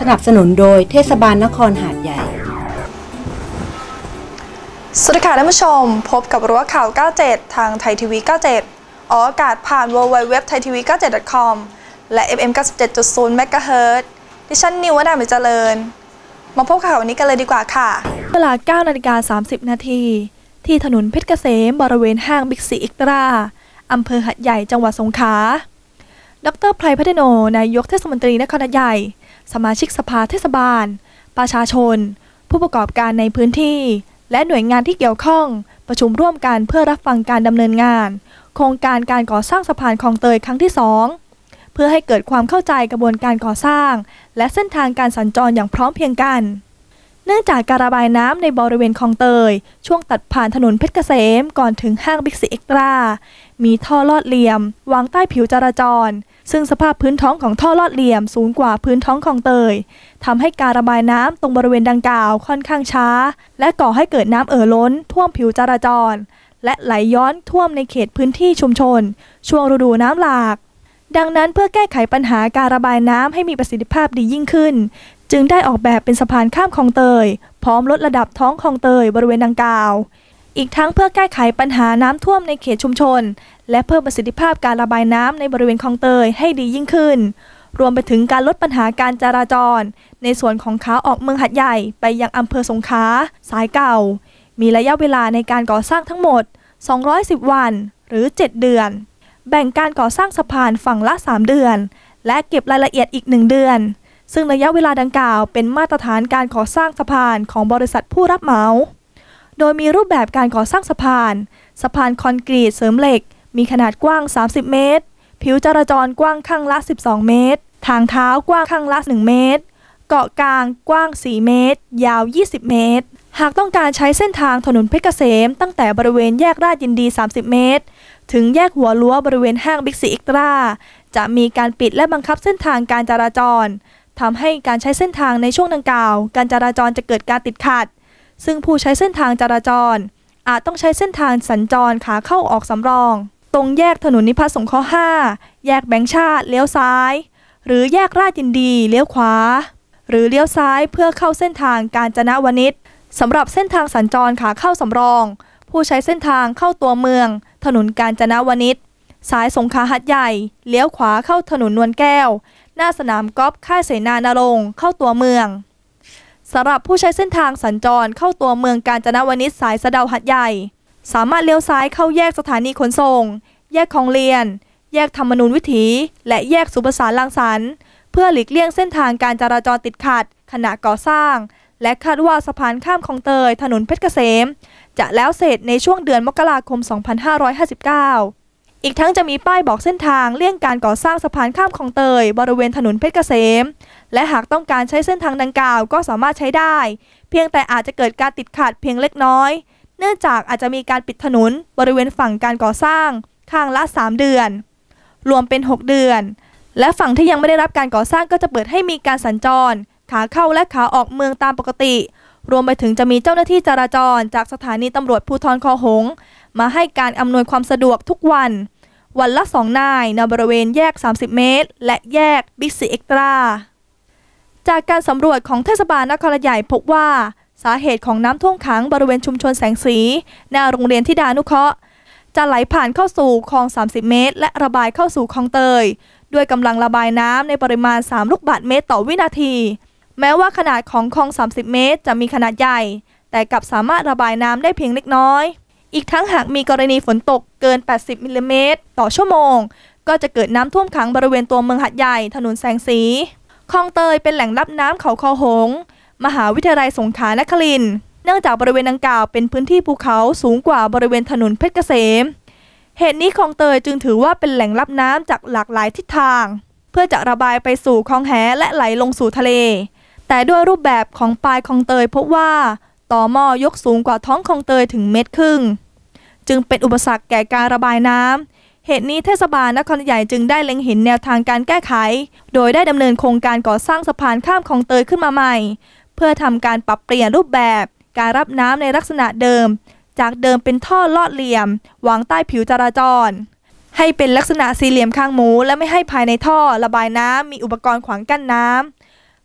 สนับสนุนโดยเทศบาลนครหาดใหญ่สวัสดีค่ะท่านผู้ชมพบกับรั้วข่าว 97 ทางไทยทีวี 97 ออกอากาศผ่าน www.thaitv97.com และ FM 97.0 MHz ดิฉันนิววดามิเจริญมาพบข่าววันนี้กันเลยดีกว่าค่ะเวลา 9:30 น.ที่ถนนเพชรเกษมบริเวณห้างบิ๊กซีเอ็กตร้าอำเภอหาดใหญ่จังหวัดสงขลาดร.ไพรพัฒโนนายกเทศมนตรีนครหาดใหญ่สมาชิกสภาเทศบาลประชาชนผู้ประกอบการในพื้นที่และหน่วยงานที่เกี่ยวข้องประชุมร่วมกันเพื่อรับฟังการดำเนินงานโครงการการก่อสร้างสะพานคลองเตยครั้งที่ 2เพื่อให้เกิดความเข้าใจกระบวนการก่อสร้างและเส้นทางการสัญจรอย่างพร้อมเพรียงกันเนื่องจากการระบายน้ำในบริเวณคลองเตยช่วงตัดผ่านถนนเพชรเกษมก่อนถึงห้างบิ๊กซีเอ็กตร้ามีท่อลอดเหลี่ยมวางใต้ผิวจราจรซึ่งสภาพพื้นท้องของท่อลอดเหลี่ยมสูงกว่าพื้นท้องคลองเตยทำให้การระบายน้ำตรงบริเวณดังกล่าวค่อนข้างช้าและก่อให้เกิดน้ำล้นท่วมผิวจราจรและไหลย้อนท่วมในเขตพื้นที่ชุมชนช่วงฤดูน้ำหลากดังนั้นเพื่อแก้ไขปัญหาการระบายน้ำให้มีประสิทธิภาพดียิ่งขึ้นจึงได้ออกแบบเป็นสะพานข้ามคลองเตยพร้อมลดระดับท้องคลองเตยบริเวณดังกล่าวอีกทั้งเพื่อแก้ไขปัญหาน้ำท่วมในเขตชุมชนและเพิ่มประสิทธิภาพการระบายน้ำในบริเวณคลองเตยให้ดียิ่งขึ้นรวมไปถึงการลดปัญหาการจราจรในส่วนของขาออกเมืองหาดใหญ่ไปยังอำเภอสงขลาสายเก่ามีระยะเวลาในการก่อสร้างทั้งหมด210วันหรือ7เดือนแบ่งการก่อสร้างสะพานฝั่งละ3เดือนและเก็บรายละเอียดอีก1เดือนซึ่งระยะเวลาดังกล่าวเป็นมาตรฐานการก่อสร้างสะพานของบริษัทผู้รับเหมาโดยมีรูปแบบการก่อสร้างสะพานคอนกรีตเสริมเหล็กมีขนาดกว้าง30เมตรผิวจราจรกว้างข้างละ12เมตรทางเท้ากว้างข้างละ1เมตรเกาะกลางกว้าง4เมตรยาว20เมตรหากต้องการใช้เส้นทางถนนเพชรเกษมตั้งแต่บริเวณแยกราชยินดี30เมตรถึงแยกหัวรั้วบริเวณห้างบิ๊กซีเอ็กตร้าจะมีการปิดและบังคับเส้นทางการจราจรทำให้การใช้เส้นทางในช่วงดังกล่าวการจราจรจะเกิดการติดขัดซึ่งผู้ใช้เส้นทางจราจรอาจต้องใช้เส้นทางสัญจรขาเข้าออกสำรองตรงแยกถนนนิพัฒน์สงเคราะห์5แยกแบงค์ชาติเลี้ยวซ้ายหรือแยกราชยินดีเลี้ยวขวาหรือเลี้ยวซ้ายเพื่อเข้าเส้นทางกาญจนวนิชสำหรับเส้นทางสัญจรขาเข้าสำรองผู้ใช้เส้นทางเข้าตัวเมืองถนนกาญจนวนิชสายสงขลาหาดใหญ่เลี้ยวขวาเข้าถนนนวลแก้วหน้าสนามกอล์ฟค่ายเสนานรงค์เข้าตัวเมืองสำหรับผู้ใช้เส้นทางสัญจรเข้าตัวเมืองกาญจนวนิชสายสะเดาหาดใหญ่สามารถเลี้ยวซ้ายเข้าแยกสถานีขนส่งแยกคลองเลียนแยกธรรมนูญวิถีและแยกสุประสานรังสรรค์เพื่อหลีกเลี่ยงเส้นทางการจราจรติดขัดขณะก่อสร้างและคาดว่าสะพานข้ามคลองเตยถนนเพชรเกษมจะแล้วเสร็จในช่วงเดือนมกราคม 2559อีกทั้งจะมีป้ายบอกเส้นทางเลี่ยงการก่อสร้างสะพานข้ามคลองเตยบริเวณถนนเพชรเกษมและหากต้องการใช้เส้นทางดังกล่าวก็สามารถใช้ได้เพียงแต่อาจจะเกิดการติดขัดเพียงเล็กน้อยเนื่องจากอาจจะมีการปิดถนนบริเวณฝั่งการก่อสร้างข้างละ3เดือนรวมเป็น6เดือนและฝั่งที่ยังไม่ได้รับการก่อสร้างก็จะเปิดให้มีการสัญจรขาเข้าและขาออกเมืองตามปกติรวมไปถึงจะมีเจ้าหน้าที่จราจรจากสถานีตำรวจภูธรคอหงส์มาให้การอำนวยความสะดวกทุกวันละ2นายในบริเวณแยก30เมตรและแยกบิ๊กซีเอ็กตร้าจากการสำรวจของเทศบาลนครหาดใหญ่พบว่าสาเหตุของน้ำท่วมขังบริเวณชุมชนแสงสีหน้าโรงเรียนธิดานุเคราะห์จะไหลผ่านเข้าสู่คลอง30เมตรและระบายเข้าสู่คลองเตยด้วยกำลังระบายน้ำในปริมาณ3ลูกบาศก์เมตรต่อวินาทีแม้ว่าขนาดของคลอง30เมตรจะมีขนาดใหญ่แต่กลับสามารถระบายน้ำได้เพียงเล็กน้อยอีกทั้งหากมีกรณีฝนตกเกิน80มิลลิเมตรต่อชั่วโมงก็จะเกิดน้ำท่วมขังบริเวณตัวเมืองหาดใหญ่ถนนแสงสีคลองเตยเป็นแหล่งรับน้ำเขาคอหงส์มหาวิทยาลัยสงขลานครินทร์เนื่องจากบริเวณดังกล่าวเป็นพื้นที่ภูเขาสูงกว่าบริเวณถนนเพชรเกษมเหตุนี้คลองเตยจึงถือว่าเป็นแหล่งรับน้ำจากหลากหลายทิศทางเพื่อจะระบายไปสู่คลองแหและไหลลงสู่ทะเลแต่ด้วยรูปแบบของปลายคลองเตยพบว่าต่อหม้อยกสูงกว่าท้องคลองเตยถึง1.5 เมตรจึงเป็นอุปสรรคแก่การระบายน้ำเหตุนี้เทศบาลนครหาดใหญ่จึงได้เล็งเห็นแนวทางการแก้ไขโดยได้ดำเนินโครงการก่อสร้างสะพานข้ามคลองเตยขึ้นมาใหม่เพื่อทำการปรับเปลี่ยนรูปแบบการรับน้ำในลักษณะเดิมจากเดิมเป็นท่อลอดเหลี่ยมวางใต้ผิวจราจรให้เป็นลักษณะสี่เหลี่ยมคางหมูและไม่ให้ภายในท่อระบายน้ำมีอุปกรณ์ขวางกั้นน้ำ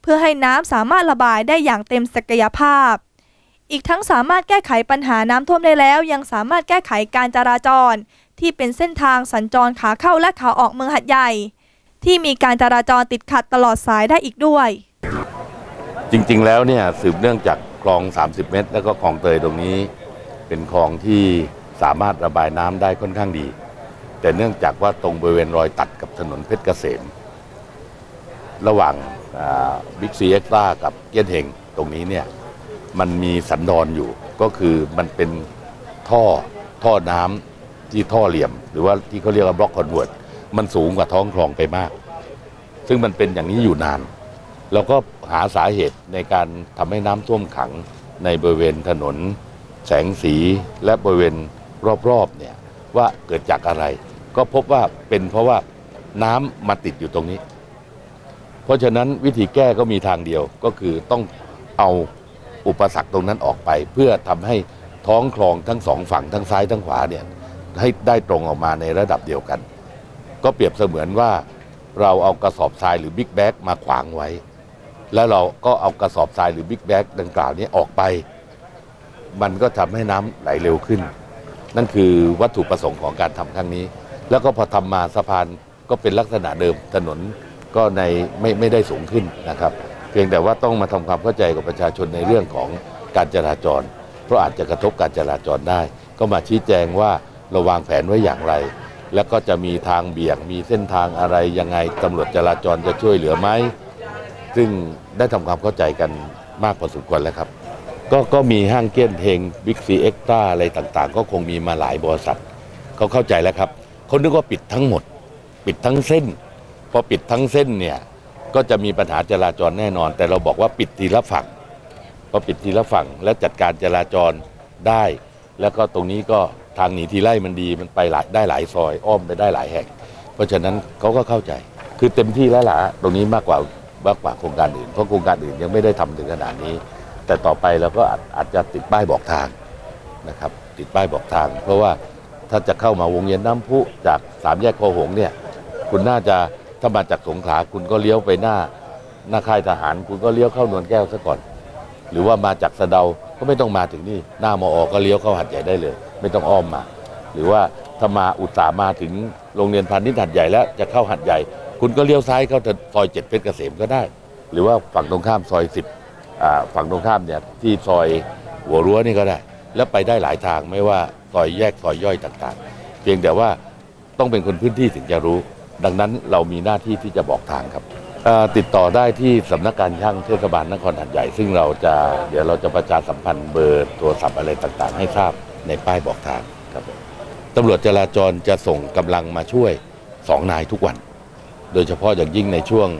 เพื่อให้น้ำสามารถระบายได้อย่างเต็มศักยภาพอีกทั้งสามารถแก้ไขปัญหาน้ำท่วมได้แล้วยังสามารถแก้ไขการจราจรที่เป็นเส้นทางสัญจรขาเข้าและขาออกเมืองหาดใหญ่ที่มีการจราจรติดขัดตลอดสายได้อีกด้วยจริงๆแล้วเนี่ยสืบเนื่องจากคลอง30 เมตรแล้วก็คลองเตยตรงนี้เป็นคลองที่สามารถระบายน้ำได้ค่อนข้างดีแต่เนื่องจากว่าตรงบริเวณรอยตัดกับถนนเพชรเกษมระหว่างบิ๊กซีเอ็กซ์ตร้ากับเกี้ยนเฮงตรงนี้เนี่ยมันมีสันดอนอยู่ก็คือมันเป็นท่อน้ำที่ท่อเหลี่ยมหรือว่าที่เขาเรียกว่าบล็อกคอนเวิร์ตมันสูงกว่าท้องคลองไปมากซึ่งมันเป็นอย่างนี้อยู่นานเราก็หาสาเหตุในการทำให้น้ำท่วมขังในบริเวณถนนแสงสีและบริเวณรอบๆเนี่ยว่าเกิดจากอะไรก็พบว่าเป็นเพราะว่าน้ำมาติดอยู่ตรงนี้เพราะฉะนั้นวิธีแก้ก็มีทางเดียวก็คือต้องเอาอุปสรรคตรงนั้นออกไปเพื่อทำให้ท้องคลองทั้งสองฝั่งทั้งซ้ายทั้งขวาเนี่ยให้ได้ตรงออกมาในระดับเดียวกันก็เปรียบเสมือนว่าเราเอากระสอบทรายหรือบิ๊กแบ็กมาขวางไว้แล้วเราก็เอากระสอบทรายหรือบิ๊กแบ็กดังกล่าวนี้ออกไปมันก็ทำให้น้ำไหลเร็วขึ้นนั่นคือวัตถุประสงค์ของการทำครั้งนี้แล้วก็พอทำมาสะพานก็เป็นลักษณะเดิมถนนก็ไม่ได้สูงขึ้นนะครับเพียงแต่ว่าต้องมาทำความเข้าใจกับประชาชนในเรื่องของการจราจรเพราะอาจจะกระทบการจราจรได้ก็มาชี้แจงว่าเราวางแผนไว้อย่างไรแล้วก็จะมีทางเบี่ยงมีเส้นทางอะไรยังไงตำรวจจราจรจะช่วยเหลือไหมซึ่งได้ทำความเข้าใจกันมากพอสมควรแล้วครับก็มีห้างเกี้ยนเฮงบิ๊กซีเอ็กซ์ตร้าอะไรต่างๆก็คงมีมาหลายบริษัทเขาเข้าใจแล้วครับเขานึกว่าปิดทั้งหมดปิดทั้งเส้นพอปิดทั้งเส้นเนี่ยก็จะมีปัญหาจราจรแน่นอนแต่เราบอกว่าปิดทีละฝั่งพอปิดทีละฝั่งและจัดการจราจรได้แล้วก็ตรงนี้ก็ทางหนีทีไล่มันดีมันไปได้หลายซอยอ้อมไปได้หลายแห่งเพราะฉะนั้นเขาก็เข้าใจคือเต็มที่แล้วล่ะตรงนี้มากกว่าโครงการอื่นเพราะโครงการอื่นยังไม่ได้ทำถึงขนาดนี้แต่ต่อไปเราก็อาจจะติดป้ายบอกทางนะครับติดป้ายบอกทางเพราะว่าถ้าจะเข้ามาวงเวียนน้ำพุจาก3 แยกคอหงเนี่ยคุณน่าจะถ้ามาจากสงขลาคุณก็เลี้ยวไปหน้าค่ายทหารคุณก็เลี้ยวเข้านวลแก้วซะก่อนหรือว่ามาจากสะเดาก็ไม่ต้องมาถึงนี่หน้ามอ.ก็เลี้ยวเข้าหาดใหญ่ได้เลยไม่ต้องอ้อมมาหรือว่าถ้ามาอุตส่าห์มาถึงโรงเรียนพาณิชย์หาดใหญ่แล้วจะเข้าหาดใหญ่คุณก็เลี้ยวซ้ายเข้าซอย7 เพชรเกษมก็ได้หรือว่าฝั่งตรงข้ามซอย10ฝั่งตรงข้ามเนี่ยที่ซอยหัวรั้วนี่ก็ได้แล้วไปได้หลายทางไม่ว่าซอยแยกซอยย่อยต่างๆเพียงแต่ว่าต้องเป็นคนพื้นที่ถึงจะรู้ดังนั้นเรามีหน้าที่ที่จะบอกทางครับติดต่อได้ที่สำนักการช่างเทศบาลนครหาดใหญ่ซึ่งเดี๋ยวเราจะประชาสัมพันธ์เบอร์โทรศัพท์อะไรต่างๆให้ทราบในป้ายบอกทางครับตำรวจจราจรจะส่งกำลังมาช่วย2 นายทุกวันโดยเฉพาะอย่างยิ่งในช่วง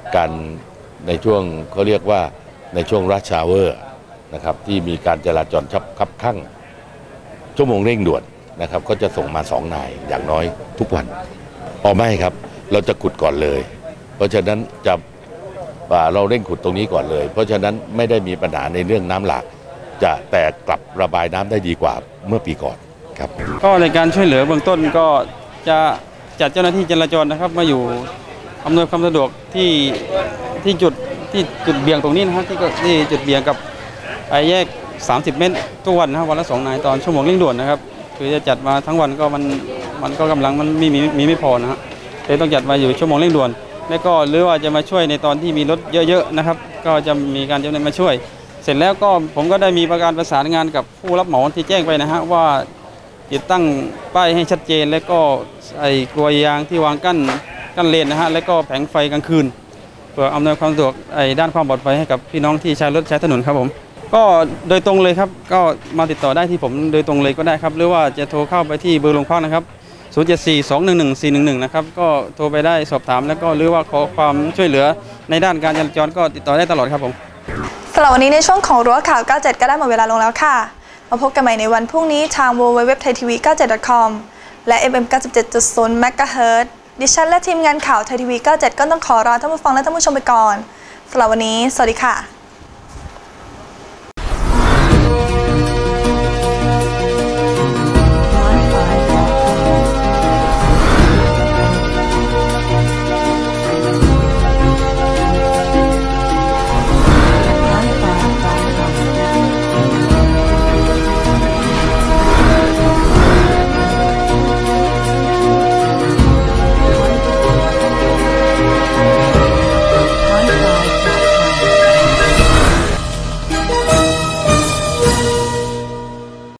เขาเรียกว่าในช่วงรัชชาวเวอร์นะครับที่มีการจราจรคับคั่งชั่วโมงเร่งด่วนนะครับก็จะส่งมา2 นายอย่างน้อยทุกวันไม่ครับเราจะขุดก่อนเลยเพราะฉะนั้นเราเร่งขุดตรงนี้ก่อนเลยเพราะฉะนั้นไม่ได้มีปัญหาในเรื่องน้ำหลากแต่กลับระบายน้ำได้ดีกว่าเมื่อปีก่อนครับก็ในการช่วยเหลือเบื้องต้นก็จะจัดเจ้าหน้าที่จราจรนะครับมาอยู่อำนวยความสะดวกที่จุดเบี่ยงตรงนี้นะครับที่จุดเบี่ยงกับแยก30 เมตรทุกวันนะครับวันละ2 นายตอนชั่วโมงเร่งด่วนนะครับคือจะจัดมาทั้งวันก็มันก็กำลังมันไม่พอนะฮะเลยต้องจัดมาอยู่ชั่วโมงเร่งด่วนแล้วก็หรือว่าจะมาช่วยในตอนที่มีรถเยอะๆนะครับก็จะมีการจำเป็นมาช่วยเสร็จแล้วก็ผมก็ได้มีการประสานงานกับผู้รับเหมาที่แจ้งไปนะฮะว่าติดตั้งป้ายให้ชัดเจนแล้วก็กลวยยางที่วางกั้นเลนนะฮะแล้วก็แผงไฟกลางคืนเพื่ออำนวยความสะดวกด้านความปลอดภัยให้กับพี่น้องที่ใช้รถใช้ถนนครับผมก็โดยตรงเลยครับก็มาติดต่อได้ที่ผมโดยตรงเลยก็ได้ครับหรือว่าจะโทรเข้าไปที่เบอร์โรงพักนะครับ074-211-411นะครับก็โทรไปได้สอบถามแล้วก็หรือว่าขอความช่วยเหลือในด้านการจราจรก็ติดต่อได้ตลอดครับผมสำหรับวันนี้ในช่วงของรั้วข่าว 97 ก็ได้หมดเวลาลงแล้วค่ะมาพบกันใหม่ในวันพรุ่งนี้ทาง www.thaitv97.com และ FM 97.0 MHz ดิฉันและทีมงานข่าวไทยทีวี 97 ก็ต้องขอลาท่านผู้ฟังและท่านผู้ชมไปก่อนสำหรับวันนี้สวัสดีค่ะ